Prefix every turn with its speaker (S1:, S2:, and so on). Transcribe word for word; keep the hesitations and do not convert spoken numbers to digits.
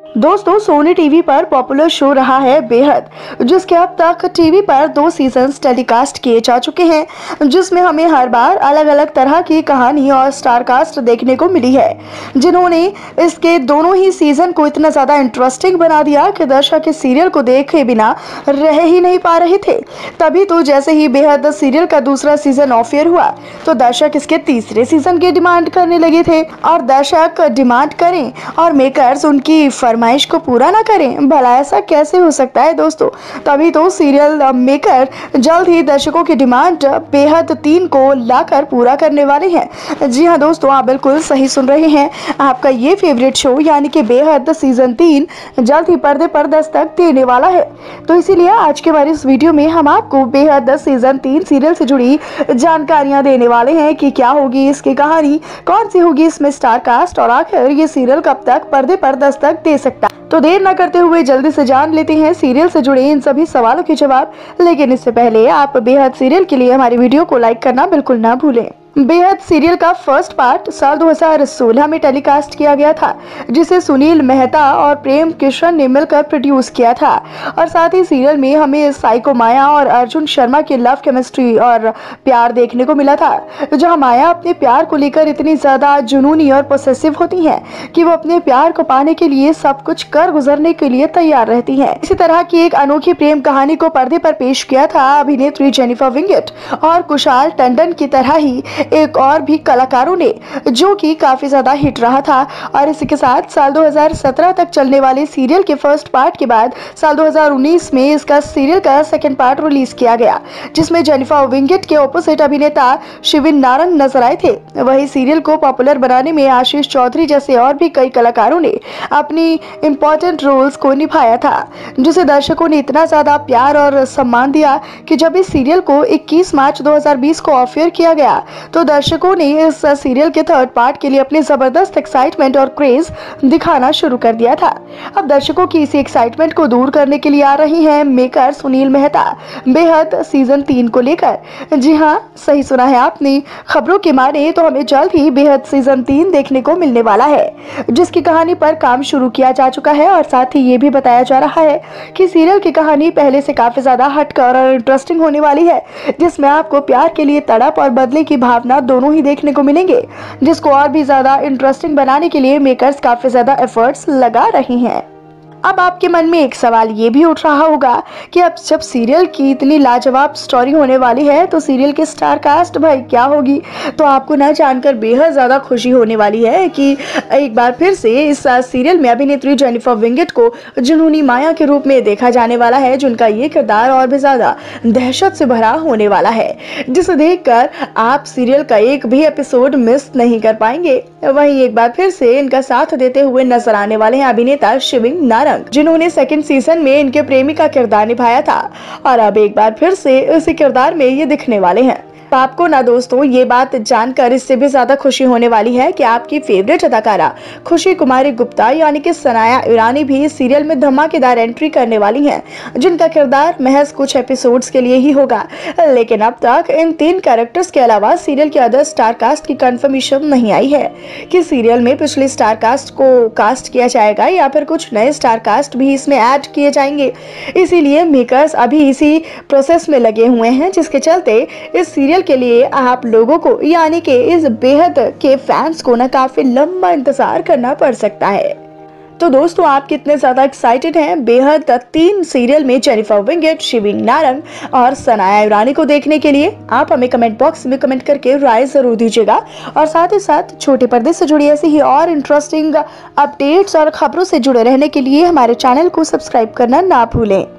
S1: दोस्तों, Sony TV पर popular show रहा है बेहद, जिसके अब तक टीवी पर दो सीजन्स टेलीकास्ट किए जा चुके हैं, जिसमें हमें हर बार अलग अलग तरह की कहानी और स्टारकास्ट देखने को मिली है, जिन्होंने इसके दोनों ही सीजन को इतना ज्यादा इंटरेस्टिंग बना दिया कि दर्शक इस सीरियल को देखे बिना रह ही नहीं पा रहे थे। तभी तो जैसे ही बेहद सीरियल का दूसरा सीजन ऑफ एयर हुआ तो दर्शक इसके तीसरे सीजन की डिमांड करने लगे थे, और दर्शक डिमांड करें और मेकर्स उनकी फरमाइश को पूरा ना करें, भला ऐसा कैसे हो सकता है दोस्तों। तभी तो सीरियल मेकर जल्द ही दर्शकों की डिमांड बेहद तीन को लाकर पूरा करने वाले हैं। जी हाँ दोस्तों, आप बिल्कुल सही सुन रहे हैं, आपका ये फेवरेट शो यानी कि बेहद सीजन तीन जल्द ही पर्दे पर दस्तक देने वाला है। तो इसीलिए आज के हमारे इस वीडियो में हम आपको बेहद सीजन तीन सीरियल से जुड़ी जानकारियां देने वाले हैं कि क्या होगी इसकी कहानी, कौन सी होगी इसमें स्टार कास्ट, और आखिर ये सीरियल कब तक पर्दे पर दस्तक दे सकता है। तो देर न करते हुए जल्दी से जान लेते हैं सीरियल से जुड़े इन सभी सवालों के जवाब। लेकिन इससे पहले आप बेहद सीरियल के लिए हमारी वीडियो को लाइक करना बिल्कुल ना भूलें। बेहद सीरियल का फर्स्ट पार्ट साल दो हज़ार सोलह में टेलीकास्ट किया गया था, जिसे सुनील मेहता और प्रेम किशन ने मिलकर प्रोड्यूस किया था। और साथ ही सीरियल में हमें साइको माया और अर्जुन शर्मा की लव केमिस्ट्री और प्यार देखने को मिला था, जहां माया अपने प्यार को लेकर इतनी ज्यादा जुनूनी और पोसेसिव होती हैं कि वो अपने प्यार को पाने के लिए सब कुछ कर गुजरने के लिए तैयार रहती हैं। इसी तरह की एक अनोखी प्रेम कहानी को पर्दे पर पेश किया था अभिनेत्री जेनिफर विंगेट और कुशाल टंडन की तरह ही एक और भी कलाकारों ने, जो कि काफी ज्यादा हिट रहा था। और इसी के साथ साल दो हज़ार सत्रह तक चलने वाले सीरियल के फर्स्ट पार्ट के बाद साल दो हज़ार उन्नीस में इसका सीरियल का सेकंड पार्ट रिलीज किया गया, जिसमें जेनिफर विंगेट के ऑपोजिट अभिनेता शिविन नारंग नजर आए थे। वही सीरियल को पॉपुलर बनाने में आशीष चौधरी जैसे और भी कई कलाकारों ने अपनी इम्पोर्टेंट रोल्स को निभाया था, जिसे दर्शकों ने इतना ज्यादा प्यार और सम्मान दिया कि जब इस सीरियल को इक्कीस मार्च दो हज़ार बीस को ऑफ एयर किया गया तो दर्शकों ने इस सीरियल के थर्ड पार्ट के लिए अपनी जबरदस्त एक्साइटमेंट और क्रेज दिखाना शुरू कर दिया था। अब दर्शकों की इसी एक्साइटमेंट को दूर करने के लिए आ रही हैं मेकर सुनील मेहता बेहद सीजन तीन को लेकर। जी हाँ, सही सुना है आपने, खबरों के माने तो हमें जल्द ही बेहद सीजन तीन देखने को मिलने वाला है, जिसकी कहानी पर काम शुरू किया जा चुका है। और साथ ही ये भी बताया जा रहा है कि सीरियल की कहानी पहले से काफी ज्यादा हटकर और इंटरेस्टिंग होने वाली है, जिसमें आपको प्यार के लिए तड़प और बदले की भावना दोनों ही देखने को मिलेंगे, जिसको और भी ज्यादा इंटरेस्टिंग बनाने के लिए मेकर्स काफी ज्यादा एफर्ट्स लगा रहे हैं। अब आपके मन में एक सवाल ये भी उठ रहा होगा कि अब जब सीरियल की इतनी लाजवाब स्टोरी होने वाली है तो सीरियल की स्टार कास्ट भाई क्या होगी। तो आपको ना जानकर बेहद ज्यादा खुशी होने वाली है कि एक बार फिर से इस सीरियल में अभिनेत्री जेनिफर विंगेट को जुनूनी माया के रूप में देखा जाने वाला है, जिनका ये किरदार और भी ज्यादा दहशत से भरा होने वाला है, जिसे देखकर आप सीरियल का एक भी एपिसोड मिस नहीं कर पाएंगे। वहीं एक बार फिर से इनका साथ देते हुए नजर आने वाले हैं अभिनेता शिविन नारंग, जिन्होंने सेकंड सीजन में इनके प्रेमी का किरदार निभाया था, और अब एक बार फिर से इसी किरदार में ये दिखने वाले हैं। तो आपको ना दोस्तों ये बात जानकर इससे भी ज्यादा खुशी होने वाली है कि आपकी फेवरेट अदाकारा खुशी कुमारी गुप्ता यानी कि सनाया ईरानी भी इस सीरियल में धमाकेदार एंट्री करने वाली हैं, जिनका किरदार महज कुछ एपिसोड्स के लिए ही होगा। लेकिन अब तक इन तीन कैरेक्टर्स के अलावा सीरियल के अदर स्टार कास्ट की कंफर्मेशन नहीं आई है कि सीरियल में पिछले स्टार कास्ट को कास्ट किया जाएगा या फिर कुछ नए स्टार कास्ट भी इसमें ऐड किए जाएंगे। इसीलिए मेकर्स अभी इसी प्रोसेस में लगे हुए हैं, जिसके चलते इस सीरियल के लिए आप लोगों को यानी कि इस बेहद के फैंस को ना काफी लंबा इंतजार करना पड़ सकता है। तो दोस्तों, आप कितने ज्यादा एक्साइटेड हैं बेहद तीन सीरियल में जेनिफर विंगेट, शिविन नारंग और सनाया ईरानी को देखने के लिए? आप हमें कमेंट बॉक्स में कमेंट करके राय जरूर दीजिएगा, और साथ ही साथ छोटे पर्दे से जुड़ी ऐसी ही और इंटरेस्टिंग अपडेट्स और खबरों से जुड़े रहने के लिए हमारे चैनल को सब्सक्राइब करना ना भूलें।